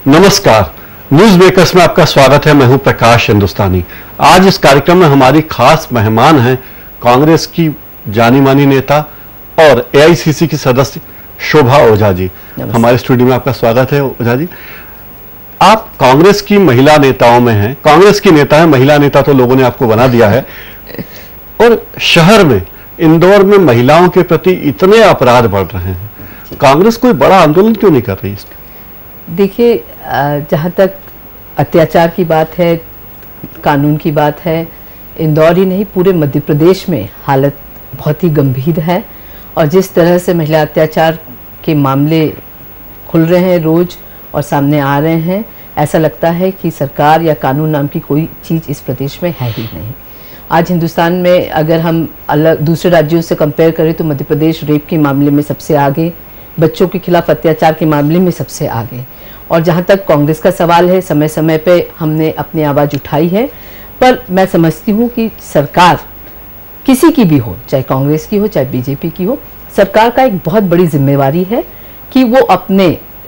नमस्कार, news makers में आपका स्वागत है। मैं हूं प्रकाश हिंदुस्तानी। आज इस कार्यक्रम में हमारी खास मेहमान हैं कांग्रेस की जानी मानी नेता और एआईसीसी की सदस्य शोभा ओझा जी। हमारे स्टूडियो में आपका स्वागत है ओझा जी। आप कांग्रेस की महिला नेताओं में हैं, कांग्रेस की नेता है, महिला नेता तो लोगों ने आपको बना दिया है। और शहर में, इंदौर में महिलाओं के प्रति इतने अपराध बढ़ रहे हैं, कांग्रेस कोई बड़ा आंदोलन क्यों नहीं कर रही? देखिए, जहाँ तक अत्याचार की बात है, कानून की बात है, इंदौर ही नहीं पूरे मध्य प्रदेश में हालत बहुत ही गंभीर है। और जिस तरह से महिला अत्याचार के मामले खुल रहे हैं रोज और सामने आ रहे हैं, ऐसा लगता है कि सरकार या कानून नाम की कोई चीज़ इस प्रदेश में है ही नहीं। आज हिंदुस्तान में अगर हम अलग दूसरे राज्यों से कंपेयर करें तो मध्य प्रदेश रेप के मामले में सबसे आगे, बच्चों के खिलाफ अत्याचार के मामले में सबसे आगे। और जहाँ तक कांग्रेस का सवाल है, समय समय पे हमने अपनी आवाज़ उठाई है, पर मैं समझती हूँ कि सरकार किसी की भी हो, चाहे कांग्रेस की हो चाहे बीजेपी की हो, सरकार का एक बहुत बड़ी जिम्मेवारी है कि वो अपने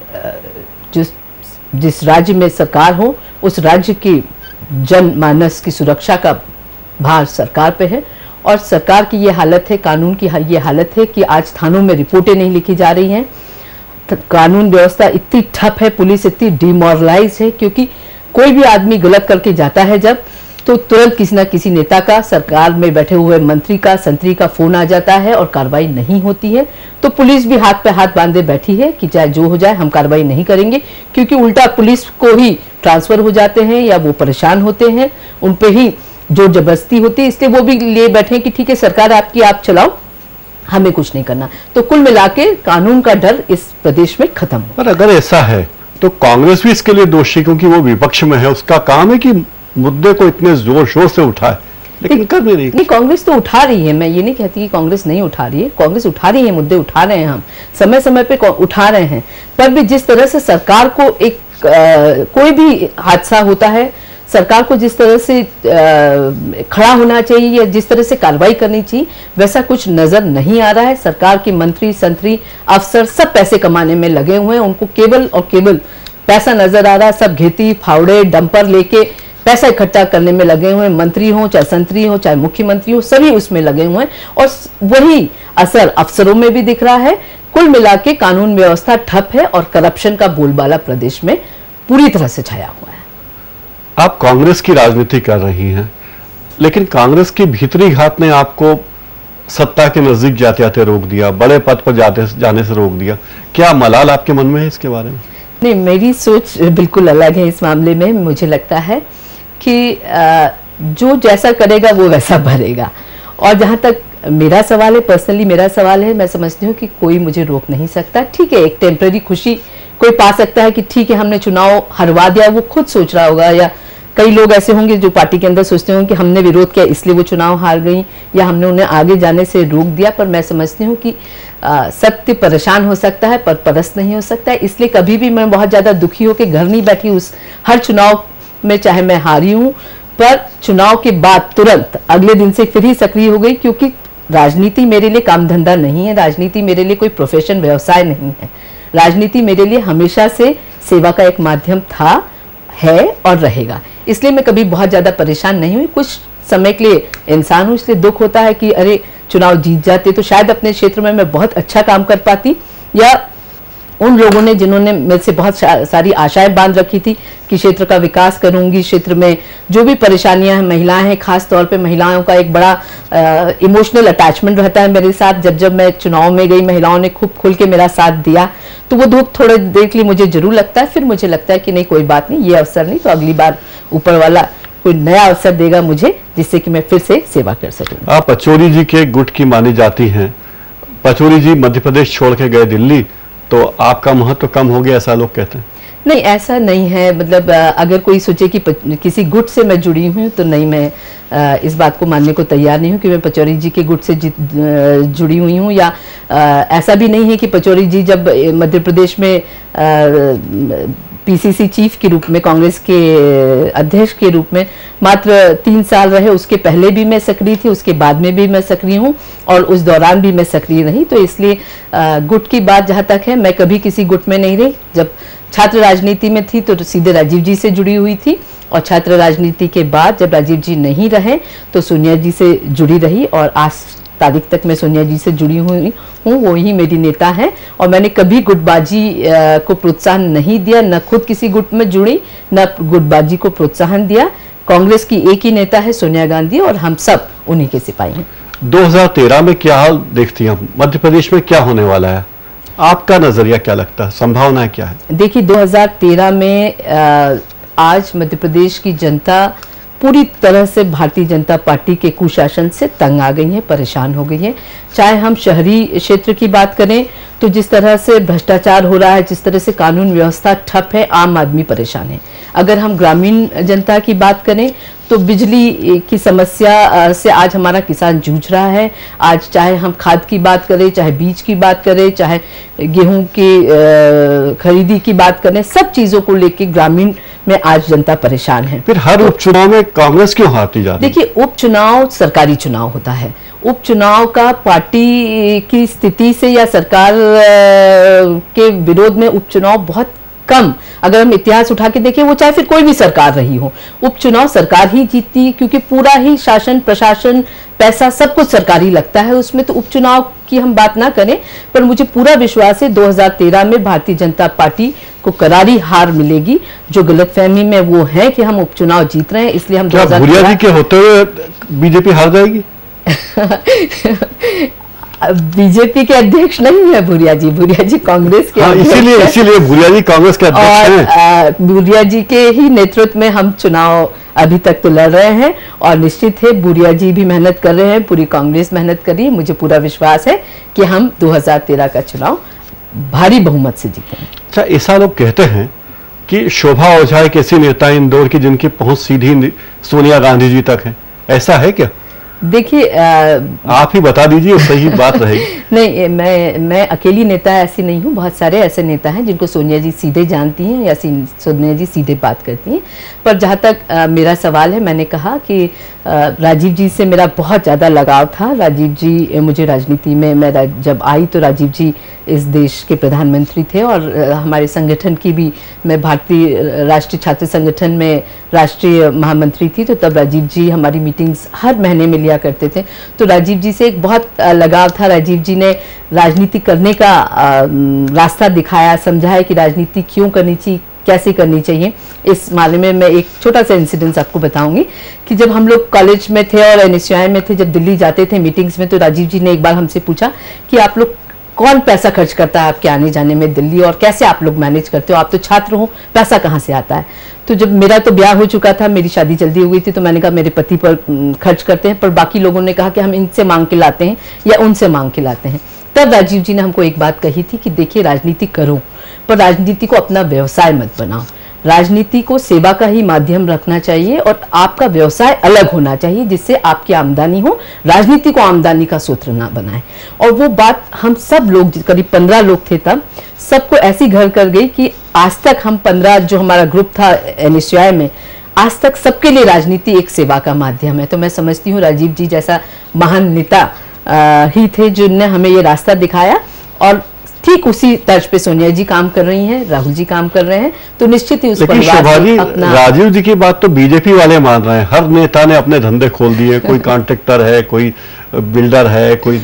जिस राज्य में सरकार हो उस राज्य की जनमानस की सुरक्षा का भार सरकार पे है। और सरकार की ये हालत है, कानून की ये हालत है कि आज थानों में रिपोर्टें नहीं लिखी जा रही हैं, कानून व्यवस्था इतनी ठप है, पुलिस इतनी डिमोरलाइज है, क्योंकि कोई भी आदमी गलत करके जाता है जब, तो तुरंत किसी न किसी नेता का, सरकार में बैठे हुए मंत्री का, संतरी का फोन आ जाता है और कार्रवाई नहीं होती है। तो पुलिस भी हाथ पे हाथ बांधे बैठी है कि चाहे जो हो जाए हम कार्रवाई नहीं करेंगे, क्योंकि उल्टा पुलिस को ही ट्रांसफर हो जाते हैं या वो परेशान होते हैं, उन पे ही जो जबरदस्ती होती है, इसलिए वो भी ले बैठे कि ठीक है सरकार आपकी, आप चलाओ, हमें कुछ नहीं करना। तो कुल मिला के कानून का डर इस प्रदेश में खत्म हो। पर अगर ऐसा है तो कांग्रेस भी इसके लिए दोषी, क्योंकि वो विपक्ष में है। उसका काम है कि मुद्दे को इतने जोर शोर से उठाए, लेकिन कर भी नहीं। कांग्रेस तो उठा रही है, मैं ये नहीं कहती कि कांग्रेस नहीं उठा रही है, कांग्रेस उठा रही है, मुद्दे उठा रहे हैं, हम समय समय पे उठा रहे हैं। पर भी जिस तरह से सरकार को एक कोई भी हादसा होता है, सरकार को जिस तरह से खड़ा होना चाहिए या जिस तरह से कार्रवाई करनी चाहिए, वैसा कुछ नजर नहीं आ रहा है। सरकार के मंत्री, संतरी, अफसर सब पैसे कमाने में लगे हुए हैं, उनको केवल और केवल पैसा नजर आ रहा है। सब घेती, फावड़े, डंपर लेके पैसा इकट्ठा करने में लगे हुए हैं। मंत्री हो चाहे संतरी हो चाहे मुख्यमंत्री हो, सभी उसमें लगे हुए हैं और वही असर अफसरों में भी दिख रहा है। कुल मिला के कानून व्यवस्था ठप है और करप्शन का बोलबाला प्रदेश में पूरी तरह से छाया हुआ है। आप कांग्रेस की राजनीति कर रही हैं, लेकिन कांग्रेस की भीतरी घात ने आपको सत्ता के नजदीक जाते जाते रोक दिया, बड़े पद पर जाने से रोक दिया। क्या मलाल आपके मन में है इसके बारे में? नहीं, मेरी सोच बिल्कुल अलग है इस मामले में। मुझे लगता है कि जो जैसा करेगा वो वैसा भरेगा। और जहाँ तक मेरा सवाल है, पर्सनली मेरा सवाल है, मैं समझती हूँ कि कोई मुझे रोक नहीं सकता। ठीक है, एक टेम्पररी खुशी कोई पा सकता है कि ठीक है हमने चुनाव हरवा दिया, वो खुद सोच रहा होगा, या कई लोग ऐसे होंगे जो पार्टी के अंदर सोचते होंगे कि हमने विरोध किया इसलिए वो चुनाव हार गई या हमने उन्हें आगे जाने से रोक दिया। पर मैं समझती हूँ कि सत्य परेशान हो सकता है पर परस्त नहीं हो सकता है। इसलिए कभी भी मैं बहुत ज़्यादा दुखी होकर घर नहीं बैठी उस हर चुनाव में, चाहे मैं हारी हूँ, पर चुनाव के बाद तुरंत अगले दिन से फिर ही सक्रिय हो गई, क्योंकि राजनीति मेरे लिए काम धंधा नहीं है, राजनीति मेरे लिए कोई प्रोफेशन, व्यवसाय नहीं है। राजनीति मेरे लिए हमेशा से सेवा का एक माध्यम था, है और रहेगा। इसलिए मैं कभी बहुत ज़्यादा परेशान नहीं हुई। कुछ समय के लिए इंसान हूँ, इसलिए दुख होता है कि अरे चुनाव जीत जाते तो शायद अपने क्षेत्र में मैं बहुत अच्छा काम कर पाती, या उन लोगों ने जिन्होंने मेरे से बहुत सारी आशाएं बांध रखी थी कि क्षेत्र का विकास करूंगी, क्षेत्र में जो भी परेशानियां हैं, महिलाएं हैं, खास तौर पे महिलाओं का एक बड़ा इमोशनल अटैचमेंट रहता है मेरे साथ। जब मैं चुनाव में गई, महिलाओं ने खूब खुल के मेरा साथ दिया, तो वो दुख थोड़े देर के लिए मुझे जरूर लगता है। फिर मुझे लगता है कि नहीं, कोई बात नहीं, ये अवसर नहीं तो अगली बार ऊपर वाला कोई नया अवसर देगा मुझे, जिससे कि मैं फिर से सेवा कर सकूं। आप पचौरी जी के गुट की मानी जाती हैं। पचौरी जी मध्य प्रदेश छोड़ के गए दिल्ली, तो आपका महत्व कम हो गया, ऐसा लोग कहते हैं। नहीं, ऐसा नहीं है। मतलब अगर कोई सोचे कि किसी गुट से मैं जुड़ी हूँ तो नहीं, मैं इस बात को मानने को तैयार नहीं हूँ कि मैं पचौरी जी के गुट से जुड़ी हुई हूँ। या ऐसा भी नहीं है कि पचौरी जी जब मध्य प्रदेश में पीसीसी चीफ के रूप में, कांग्रेस के अध्यक्ष के रूप में मात्र 3 साल रहे। उसके पहले भी मैं सक्रिय थी, उसके बाद में भी मैं सक्रिय हूँ और उस दौरान भी मैं सक्रिय रही। तो इसलिए गुट की बात जहाँ तक है, मैं कभी किसी गुट में नहीं रही। जब छात्र राजनीति में थी तो सीधे राजीव जी से जुड़ी हुई थी, और छात्र राजनीति के बाद जब राजीव जी नहीं रहे तो सोनिया जी से जुड़ी रही, और आज तारीख तक मैं सोनिया जी से जुड़ी हुई हूँ। वो ही मेरी नेता है, और मैंने कभी गुटबाजी को प्रोत्साहन नहीं दिया, न खुद किसी गुट में जुड़ी, न गुटबाजी को प्रोत्साहन दिया। कांग्रेस की एक ही नेता है, सोनिया गांधी, और हम सब उन्हीं के सिपाही हैं। 2013 में क्या हाल देखती हैं? मध्य प्रदेश में क्या होने वाला है? आपका नजरिया क्या लगता है, संभावनाएं क्या है? देखिए, 2013 में आज मध्य प्रदेश की जनता पूरी तरह से भारतीय जनता पार्टी के कुशासन से तंग आ गई है, परेशान हो गई है। चाहे हम शहरी क्षेत्र की बात करें तो जिस तरह से भ्रष्टाचार हो रहा है, जिस तरह से कानून व्यवस्था ठप है, आम आदमी परेशान है। अगर हम ग्रामीण जनता की बात करें तो बिजली की समस्या से आज हमारा किसान जूझ रहा है। आज चाहे हम खाद की बात करें, चाहे बीज की बात करें, चाहे गेहूं की खरीदी की बात करें, सब चीजों को लेकर ग्रामीण में आज जनता परेशान है। फिर हर उपचुनाव में कांग्रेस क्यों हारती जा रही है? देखिए, उपचुनाव सरकारी चुनाव होता है। उपचुनाव का पार्टी की स्थिति से या सरकार के विरोध में उपचुनाव बहुत कम, अगर हम इतिहास उठा के देखें, वो चाहे फिर कोई भी सरकार रही हो, उपचुनाव सरकार ही जीतती, क्योंकि पूरा ही शासन, प्रशासन, पैसा सब कुछ सरकारी लगता है उसमें। तो उपचुनाव की हम बात ना करें, पर मुझे पूरा विश्वास है 2013 में भारतीय जनता पार्टी को करारी हार मिलेगी। जो गलतफहमी में वो है कि हम उपचुनाव जीत रहे हैं, इसलिए हम भूरिया जी के होते हुए बीजेपी हार जाएगी? बीजेपी के अध्यक्ष नहीं है भूरिया जी, भूरिया जी कांग्रेस के इसीलिए भूरिया जी कांग्रेस के अध्यक्ष हैं। भूरिया जी के ही नेतृत्व में हम चुनाव अभी तक तो लड़ रहे हैं, और निश्चित है भूरिया जी भी मेहनत कर रहे हैं, पूरी कांग्रेस मेहनत कर रही है। मुझे पूरा विश्वास है कि हम 2013 का चुनाव भारी बहुमत से जीतेंगे। अच्छा, ऐसा लोग कहते हैं कि शोभा ओझा एक ऐसी नेता इंदौर की जिनकी पहुंच सीधी सोनिया गांधी जी तक है, ऐसा है क्या? देखिए, आप ही बता दीजिए, सही बात रहेगी। नहीं, मैं अकेली नेता ऐसी नहीं हूँ, बहुत सारे ऐसे नेता हैं जिनको सोनिया जी सीधे जानती हैं या सोनिया जी सीधे बात करती हैं। पर जहाँ तक मेरा सवाल है, मैंने कहा कि राजीव जी से मेरा बहुत ज़्यादा लगाव था। राजीव जी मुझे राजनीति में, मैं जब आई तो राजीव जी इस देश के प्रधानमंत्री थे, और हमारे संगठन की भी, मैं भारतीय राष्ट्रीय छात्र संगठन में राष्ट्रीय महामंत्री थी, तो तब राजीव जी हमारी मीटिंग्स हर महीने में लिया करते थे। तो राजीव जी से एक बहुत लगाव था। राजीव जी ने राजनीति करने का रास्ता दिखाया, समझाया कि राजनीति क्यों करनी चाहिए, कैसे करनी चाहिए। इस मामले में मैं एक छोटा सा इंसिडेंस आपको बताऊंगी कि जब हम लोग कॉलेज में थे और NSUI में थे, जब दिल्ली जाते थे मीटिंग्स में, तो राजीव जी ने एक बार हमसे पूछा कि आप लोग कौन पैसा खर्च करता है आपके आने जाने में दिल्ली, और कैसे आप लोग मैनेज करते हो, आप तो छात्र हो, पैसा कहाँ से आता है? तो जब मेरा तो ब्याह हो चुका था, मेरी शादी जल्दी हो गई थी, तो मैंने कहा मेरे पति पर खर्च करते हैं, पर बाकी लोगों ने कहा कि हम इनसे मांग के लाते हैं या उनसे मांग के लाते हैं। तब राजीव जी ने हमको एक बात कही थी कि देखिए, राजनीति करो, पर राजनीति को अपना व्यवसाय मत बनाओ। राजनीति को सेवा का ही माध्यम रखना चाहिए, और आपका व्यवसाय अलग होना चाहिए जिससे आपकी आमदनी हो, राजनीति को आमदनी का सूत्र ना बनाए। और वो बात हम सब लोग, करीब 15 लोग थे तब, सबको ऐसी घर कर गई कि आज तक हम 15 जो हमारा ग्रुप था NSUI में, आज तक सबके लिए राजनीति एक सेवा का माध्यम है। तो मैं समझती हूँ राजीव जी जैसा महान नेता ही थे जिनने हमें ये रास्ता दिखाया, और ठीक उसी तर्ज पे सोनिया जी काम कर रही हैं, राहुल जी काम कर रहे हैं। तो निश्चित ही उस लेकिन शोभा जी, राजीव जी की बात तो बीजेपी वाले मान रहे हैं। हर नेता ने अपने धंधे खोल दिए, कोई कॉन्ट्रैक्टर है, कोई बिल्डर है, कोई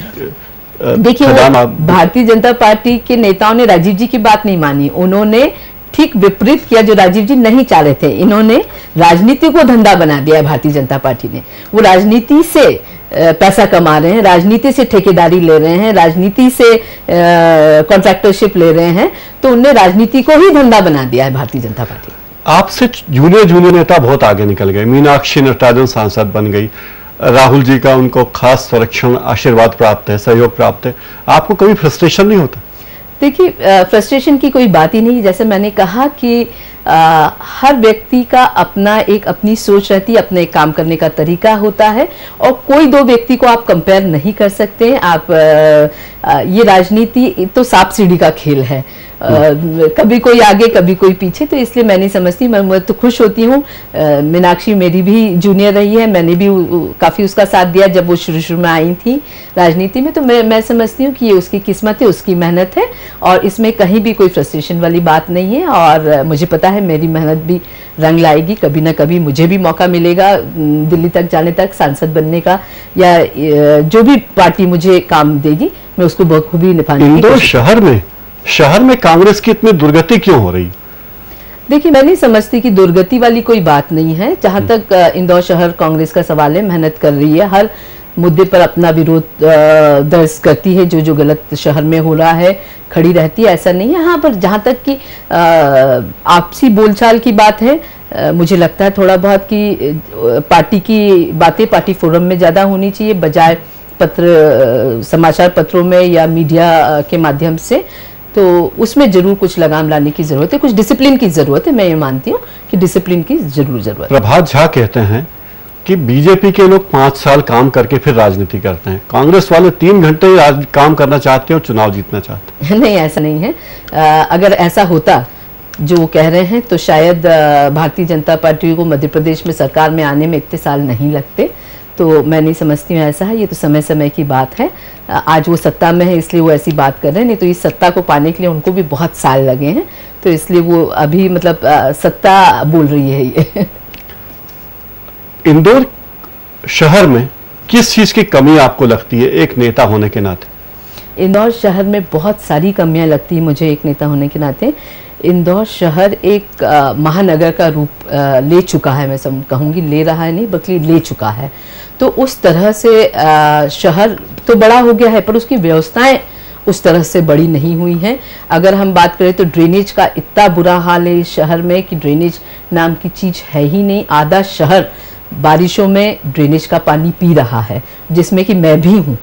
देखिए, भारतीय जनता पार्टी के नेताओं ने राजीव जी की बात नहीं मानी, उन्होंने ठीक विपरीत किया जो राजीव जी नहीं चाह रहे थे। इन्होंने राजनीति को धंधा बना दिया है भारतीय जनता पार्टी ने। वो राजनीति से पैसा कमा रहे हैं, राजनीति से ठेकेदारी ले रहे हैं, राजनीति से कॉन्ट्रैक्टरशिप ले रहे हैं। तो उनने राजनीति को ही धंधा बना दिया है भारतीय जनता पार्टी। आपसे जूनियर नेता बहुत आगे निकल गए। मीनाक्षी नटराजन सांसद बन गई, राहुल जी का उनको खास संरक्षण, आशीर्वाद प्राप्त है, सहयोग प्राप्त है। आपको कभी फ्रस्ट्रेशन नहीं होता? देखिए, फ्रस्ट्रेशन की कोई बात ही नहीं। जैसे मैंने कहा कि हर व्यक्ति का अपना अपनी सोच रहती है, अपना एक काम करने का तरीका होता है, और कोई दो व्यक्ति को आप कंपेयर नहीं कर सकते। आप ये राजनीति तो सांप सीढ़ी का खेल है, कभी कोई आगे कभी कोई पीछे, तो इसलिए मैं नहीं समझती। मैं तो खुश होती हूँ, मीनाक्षी मेरी भी जूनियर रही है, मैंने भी काफ़ी उसका साथ दिया जब वो शुरू में आई थी राजनीति में, तो मैं समझती हूँ कि ये उसकी किस्मत है, उसकी मेहनत है, और इसमें कहीं भी कोई फ्रस्ट्रेशन वाली बात नहीं है। और मुझे पता है मेरी मेहनत भी रंग लाएगी, कभी ना कभी मुझे भी मौका मिलेगा दिल्ली तक जाने तक, सांसद बनने का, या जो भी पार्टी मुझे काम देगी मैं उसको बखूबी निभाने की। इंदौर शहर में कांग्रेस की इतनी दुर्गति क्यों हो रही? देखिए, मैं नहीं समझती कि दुर्गति वाली कोई बात नहीं है। जहां तक इंदौर शहर कांग्रेस का सवाल है, मेहनत कर रही है, हर मुद्दे पर अपना विरोध दर्ज करती है, जो गलत शहर में हो रहा है खड़ी रहती है, ऐसा नहीं है। हाँ, पर जहां तक कि आपसी बोलचाल की बात है, मुझे लगता है थोड़ा बहुत कि पार्टी की बातें पार्टी फोरम में ज़्यादा होनी चाहिए, बजाय समाचार पत्रों में या मीडिया के माध्यम से। तो उसमें जरूर कुछ लगाम लाने की जरूरत है, कुछ डिसिप्लिन की जरूरत है। मैं ये मानती हूँ कि डिसिप्लिन की जरूर जरूरत है। प्रभात झा कहते हैं कि बीजेपी के लोग 5 साल काम करके फिर राजनीति करते हैं, कांग्रेस वाले 3 घंटे काम करना चाहते हैं और चुनाव जीतना चाहते हैं। नहीं, ऐसा नहीं है। अगर ऐसा होता जो वो कह रहे हैं, तो शायद भारतीय जनता पार्टी को मध्य प्रदेश में सरकार में आने में इतने साल नहीं लगते। तो मैं नहीं समझती हूँ ऐसा है, ये तो समय समय की बात है। आज वो सत्ता में है इसलिए वो ऐसी बात कर रहे हैं, नहीं तो इस सत्ता को पाने के लिए उनको भी बहुत साल लगे हैं, तो इसलिए वो अभी मतलब सत्ता बोल रही है ये। इंदौर शहर में किस चीज की कमी आपको लगती है एक नेता होने के नाते? इंदौर शहर में बहुत सारी कमियां लगती है मुझे एक नेता होने के नाते। इंदौर शहर एक महानगर का रूप ले चुका है, मैं कहूँगी ले रहा है नहीं बल्कि ले चुका है। तो उस तरह से शहर तो बड़ा हो गया है, पर उसकी व्यवस्थाएं उस तरह से बड़ी नहीं हुई हैं। अगर हम बात करें तो ड्रेनेज का इतना बुरा हाल है इस शहर में कि ड्रेनेज नाम की चीज़ है ही नहीं। आधा शहर बारिशों में ड्रेनेज का पानी पी रहा है, जिसमें कि मैं भी हूँ।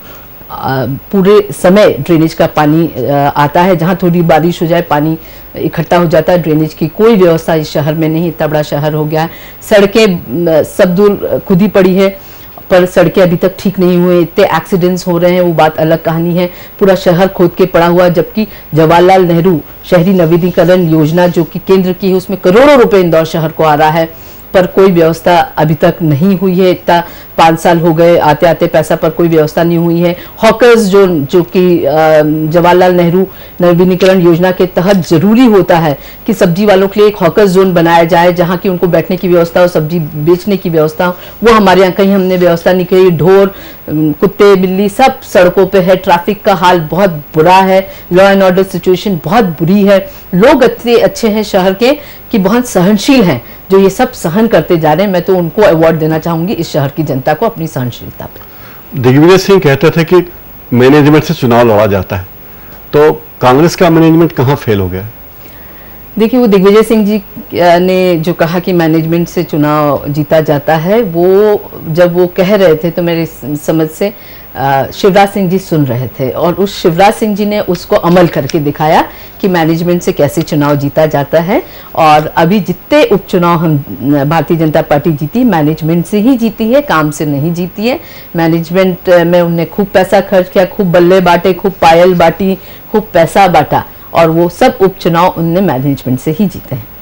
पूरे समय ड्रेनेज का पानी आता है, जहाँ थोड़ी बारिश हो जाए पानी इकट्ठा हो जाता है। ड्रेनेज की कोई व्यवस्था इस शहर में नहीं, इतना बड़ा शहर हो गया है। सड़कें सब दूर खुद ही पड़ी है, पर सड़कें अभी तक ठीक नहीं हुए, इतने एक्सीडेंट्स हो रहे हैं, वो बात अलग कहानी है। पूरा शहर खोद के पड़ा हुआ, जबकि जवाहरलाल नेहरू शहरी नवीनीकरण योजना जो कि केंद्र की है, उसमें करोड़ों रुपए इंदौर शहर को आ रहा है, पर कोई व्यवस्था अभी तक नहीं हुई है। इतना 5 साल हो गए आते आते पैसा, पर कोई व्यवस्था नहीं हुई है। हॉकर्स जो कि जवाहरलाल नेहरू नवीनीकरण योजना के तहत जरूरी होता है कि सब्जी वालों के लिए एक हॉकर्स जोन बनाया जाए, जहां की उनको बैठने की व्यवस्था हो, सब्जी बेचने की व्यवस्था हो, वो हमारे यहाँ कहीं हमने व्यवस्था नहीं की। ढोर कुत्ते बिल्ली सब सड़कों पे है, ट्रैफिक का हाल बहुत बुरा है, लॉ एंड ऑर्डर सिचुएशन बहुत बुरी है। लोग इतने अच्छे हैं शहर के कि बहुत सहनशील हैं, जो ये सब सहन करते जा रहे हैं। मैं तो उनको अवार्ड देना चाहूंगी, इस शहर की जनता को, अपनी सहनशीलता पे। दिग्विजय सिंह कहते थे कि मैनेजमेंट से चुनाव लड़ा जाता है, तो कांग्रेस का मैनेजमेंट कहां फेल हो गया? देखिए, वो दिग्विजय सिंह जी ने जो कहा कि मैनेजमेंट से चुनाव जीता जाता है, वो जब वो कह रहे थे तो मेरी समझ से शिवराज सिंह जी सुन रहे थे, और उस शिवराज सिंह जी ने उसको अमल करके दिखाया कि मैनेजमेंट से कैसे चुनाव जीता जाता है। और अभी जितने उपचुनाव हम भारतीय जनता पार्टी जीती, मैनेजमेंट से ही जीती है, काम से नहीं जीती है। मैनेजमेंट में उनने खूब पैसा खर्च किया, खूब बल्ले बांटे, खूब पायल बांटी, खूब पैसा बांटा, और वो सब उपचुनाव उनने मैनेजमेंट से ही जीते हैं।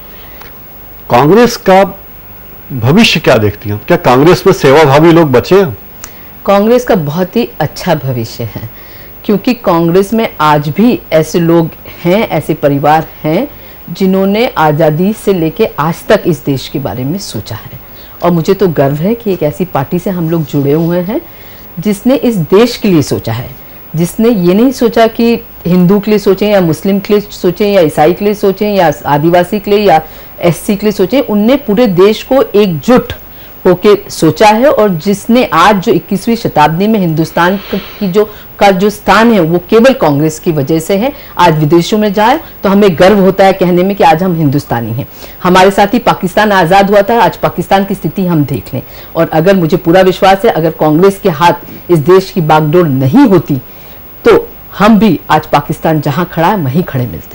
कांग्रेस का भविष्य क्या देखती हैं? क्या कांग्रेस में सेवाभावी लोग बचे हैं? कांग्रेस का बहुत ही अच्छा भविष्य है, क्योंकि कांग्रेस में आज भी ऐसे लोग हैं, ऐसे परिवार हैं जिन्होंने आज़ादी से लेके आज तक इस देश के बारे में सोचा है। और मुझे तो गर्व है कि एक ऐसी पार्टी से हम लोग जुड़े हुए हैं जिसने इस देश के लिए सोचा है, जिसने ये नहीं सोचा कि हिंदू के लिए सोचें या मुस्लिम के लिए सोचें या ईसाई के लिए सोचें या आदिवासी के लिए या एससी के लिए सोचें। उनने पूरे देश को एकजुट होके सोचा है, और जिसने आज जो 21वीं शताब्दी में हिंदुस्तान की जो स्थान है वो केवल कांग्रेस की वजह से है। आज विदेशों में जाए तो हमें गर्व होता है कहने में कि आज हम हिंदुस्तानी हैं। हमारे साथ ही पाकिस्तान आज़ाद हुआ था, आज पाकिस्तान की स्थिति हम देख लें। और अगर मुझे पूरा विश्वास है, अगर कांग्रेस के हाथ इस देश की बागडोर नहीं होती तो हम भी आज पाकिस्तान जहां खड़ा है वहीं खड़े मिलते हैं।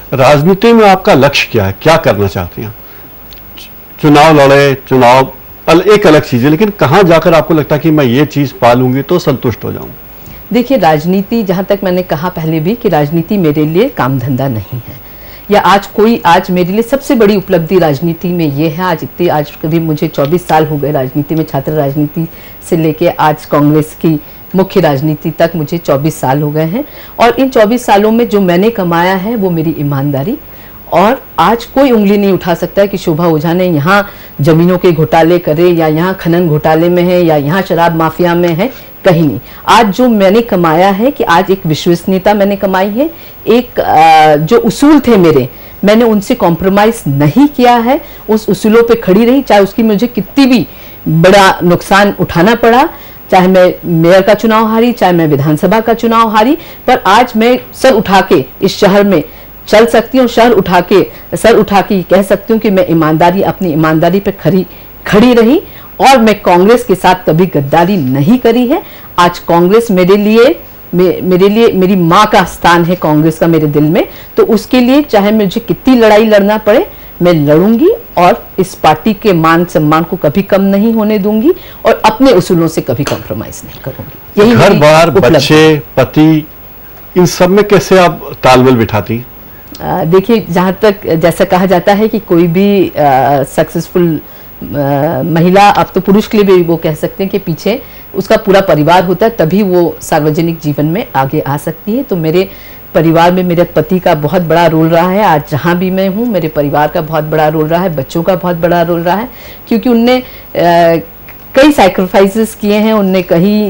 राजनीति में आपका लक्ष्य क्या है, क्या करना चाहती हैं? चुनाव लड़े, चुनाव एक अलग चीज है, लेकिन कहां जाकर आपको लगता है कि मैं ये चीज पालूंगी तो संतुष्ट हो जाऊं? देखिए, राजनीति, जहां तक मैंने कहा पहले भी कि राजनीति मेरे लिए काम धंधा नहीं है, या आज मेरे लिए सबसे बड़ी उपलब्धि राजनीति में ये है, आज करीब मुझे 24 साल हो गए राजनीति में, छात्र राजनीति से लेके आज कांग्रेस की मुख्य राजनीति तक मुझे 24 साल हो गए हैं। और इन 24 सालों में जो मैंने कमाया है वो मेरी ईमानदारी, और आज कोई उंगली नहीं उठा सकता है कि शोभा ओझा ने यहाँ जमीनों के घोटाले करे, या यहाँ खनन घोटाले में है, या यहाँ शराब माफिया में है, कहीं नहीं। आज जो मैंने कमाया है कि आज एक विश्वसनीयता मैंने कमाई है, एक जो उसूल थे मेरे, मैंने उनसे कॉम्प्रोमाइज नहीं किया है, उस उसूलों पे खड़ी रही, चाहे उसकी मुझे कितनी भी बड़ा नुकसान उठाना पड़ा, चाहे मैं मेयर का चुनाव हारी, चाहे मैं विधानसभा का चुनाव हारी, पर आज मैं सर उठा के इस शहर में चल सकती हूँ, सर उठा के कह सकती हूँ कि मैं अपनी ईमानदारी पे खड़ी रही, और मैं कांग्रेस के साथ कभी गद्दारी नहीं करी है। आज कांग्रेस मेरे लिए मेरी माँ का स्थान है, कांग्रेस का मेरे दिल में, तो उसके लिए चाहे मुझे कितनी लड़ाई लड़ना पड़े मैं लड़ूंगी, और इस पार्टी के मान सम्मान को कभी कम नहीं होने दूंगी, और अपने उसूलों से कभी कॉम्प्रोमाइज नहीं करूंगी। यही घर बार, बच्चे, पति, इन सब में कैसे आप तालमेल बिठाती? देखिए, जहाँ तक जैसा कहा जाता है कि कोई भी सक्सेसफुल महिला, अब तो पुरुष के लिए भी वो कह सकते हैं कि पीछे उसका पूरा परिवार होता है, तभी वो सार्वजनिक जीवन में आगे आ सकती है। तो मेरे परिवार में मेरे पति का बहुत बड़ा रोल रहा है, आज जहाँ भी मैं हूँ मेरे परिवार का बहुत बड़ा रोल रहा है, बच्चों का बहुत बड़ा रोल रहा है, क्योंकि उनने कई सैक्रिफाइसेस किए हैं, उनने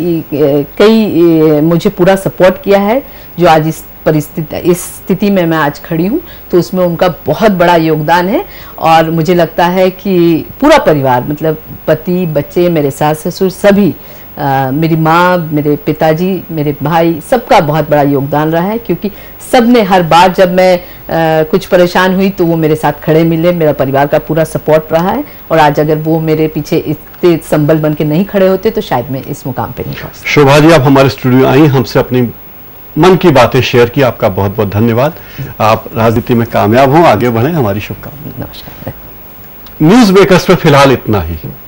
कई मुझे पूरा सपोर्ट किया है, जो आज इस स्थिति में मैं आज खड़ी हूँ, तो उसमें उनका बहुत बड़ा योगदान है। और मुझे लगता है कि पूरा परिवार, मतलब पति, बच्चे, मेरे सास ससुर, सभी, मेरी माँ, मेरे पिताजी, मेरे भाई, सबका बहुत बड़ा योगदान रहा है, क्योंकि सब ने हर बार जब मैं कुछ परेशान हुई तो वो मेरे साथ खड़े मिले, मेरा परिवार का पूरा सपोर्ट रहा है। और आज अगर वो मेरे पीछे इतने संबल बन के नहीं खड़े होते तो शायद मैं इस मुकाम पे नहीं पहुंचती। शोभा जी, आप हमारे स्टूडियो आई, हमसे अपनी मन की बातें शेयर की, आपका बहुत बहुत धन्यवाद। आप राजनीति में कामयाब हों, आगे बढ़ें, हमारी शुभकामनाएं। नमस्कार। न्यूज़ मेकर्स पे फिलहाल इतना ही।